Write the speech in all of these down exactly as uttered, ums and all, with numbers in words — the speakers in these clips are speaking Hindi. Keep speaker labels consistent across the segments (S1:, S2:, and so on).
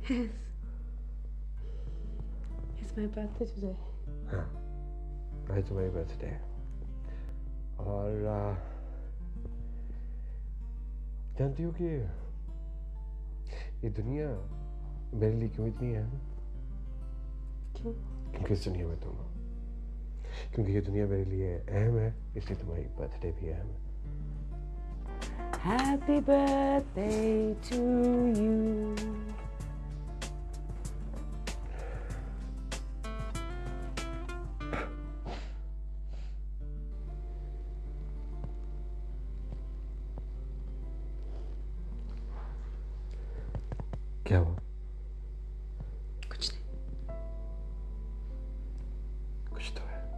S1: Yes. It's my birthday today.
S2: हाँ, आज तुम्हारी बर्थडे है और आ, जानती हो कि ये दुनिया मेरे लिए क्यों इतनी अहम है?
S1: क्यों?
S2: क्योंकि इस दुनिया में तुम हो। क्योंकि ये दुनिया मेरे लिए अहम है, इसलिए तुम्हारी बर्थडे भी अहम है।
S1: Happy birthday to you.
S2: क्या हुआ?
S1: कुछ नहीं।
S2: कुछ तो है।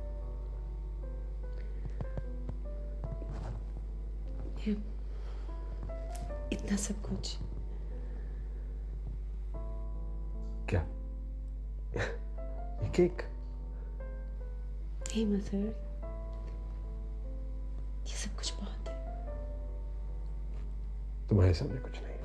S1: ये इतना सब कुछ।
S2: क्या? ये केक?
S1: हे मदर, ये सब कुछ बहुत है।
S2: तुम्हारे सामने कुछ नहीं।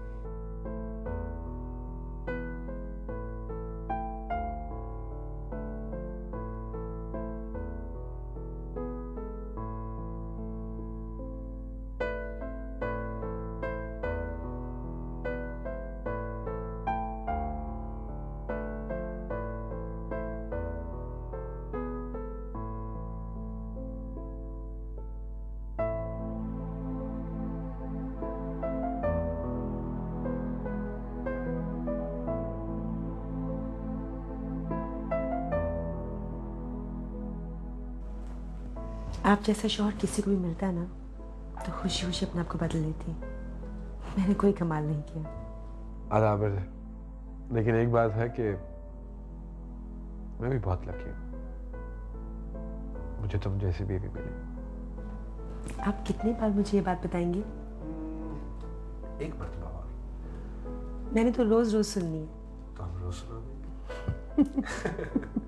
S1: आप जैसा शौहर किसी को भी मिलता है ना, तो खुशी खुशी अपने आप को बदल लेती। मैंने कोई कमाल नहीं किया।
S2: आदाब है, लेकिन एक बात है कि मैं भी बहुत लकी हूँ। मुझे तुम जैसी बेबी मिली।
S1: आप कितनी बार मुझे ये बात बताएंगे?
S2: एक मरतबा और।
S1: मैंने तो रोज रोज सुननी है।
S2: तो हम रोज सुनाओगे।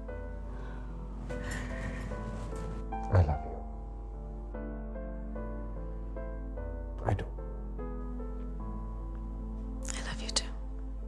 S2: I love you. I do.
S1: I love you too.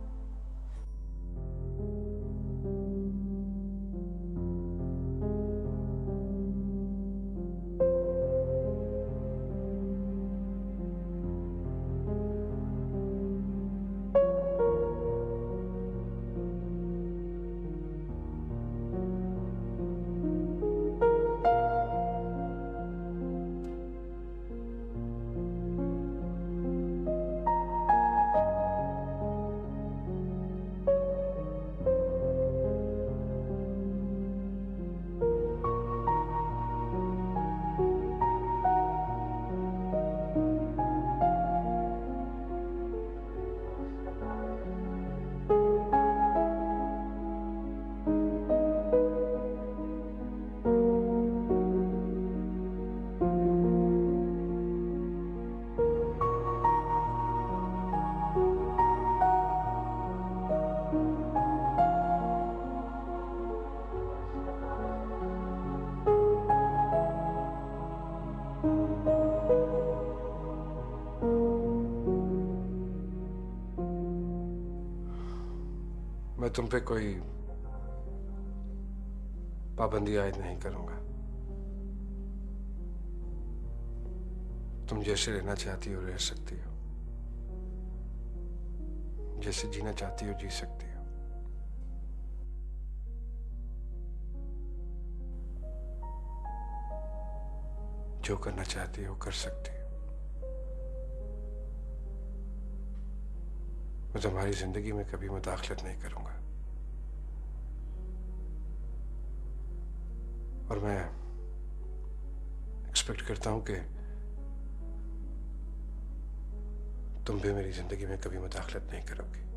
S2: मैं तुम पे कोई पाबंदी आयद नहीं करूंगा। तुम जैसे रहना चाहती हो रह सकती हो, जैसे जीना चाहती हो जी सकती हो। जो करना चाहती हो कर सकती हो। मैं तुम्हारी जिंदगी में कभी मुदाखलत नहीं करूंगा और मैं एक्सपेक्ट करता हूं कि तुम भी मेरी जिंदगी में कभी मुदाखलत नहीं करोगी।